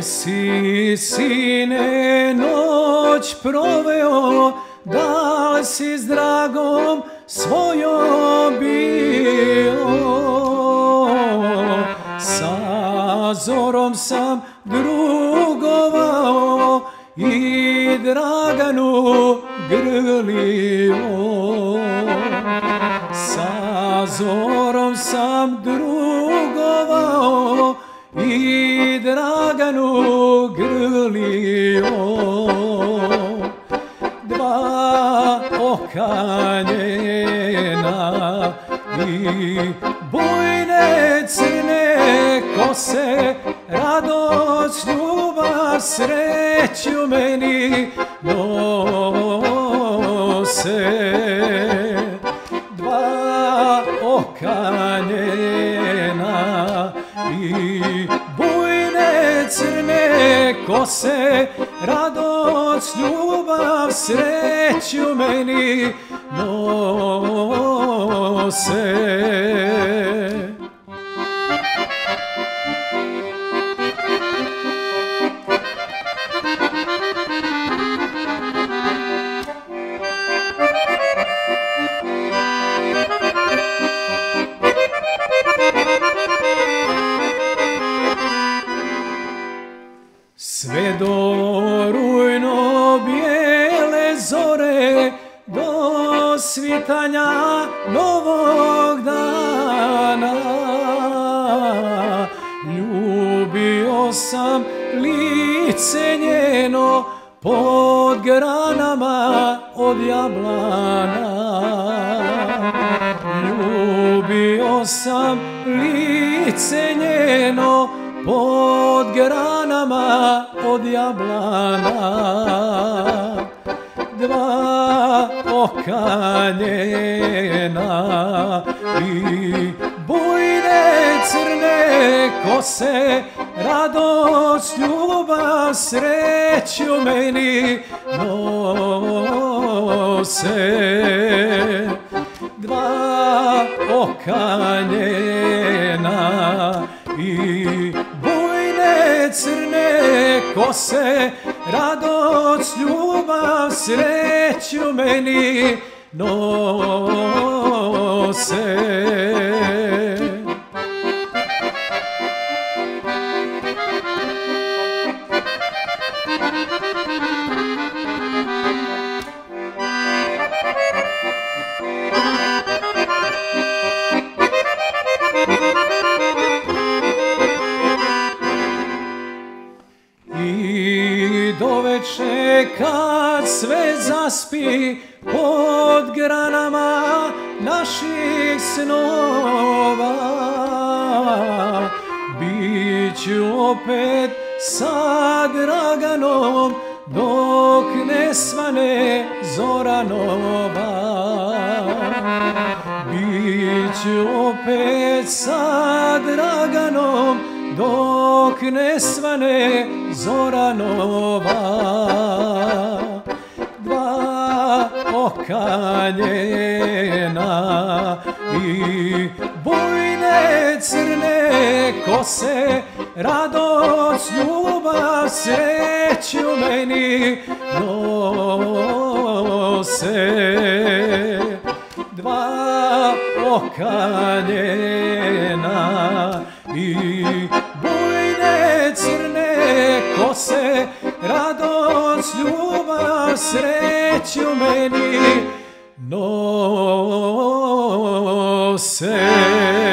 si, sine, noć proveo, da li si s dragom svojom bio? Sa zorom sam drugovao i Draganu grlio. Sa zorom sam drugovao i Draganu grlio. Dva oka njena i bujne crne kose, radost, ljubav, sreću meni nose. Dva oka njena i bujne crne kose, radost, ljubav, sreću meni nose. Sve do rujno bijele zore, do svitanja novog dana, ljubio sam lice njeno pod granama od jablana. Ljubio sam lice njeno pod granama od jablana. Dva oka njena i bujne crne kose, radost, ljubav, sreću meni nose. Dva oka njena i bujne crne kose, radost, ljubav, sreću meni nose. I doveče kad sve zaspi pod granama naših snova, biću opet sa Draganom dok ne svane zora nova. Biću opet sa Draganom dok ne svane zora nova. Dva oka njena i bujne crne kose, radost, ljubav, sreću meni nose. Dva oka njena i bujne crne kose, radost, ljubav, sreću meni nose.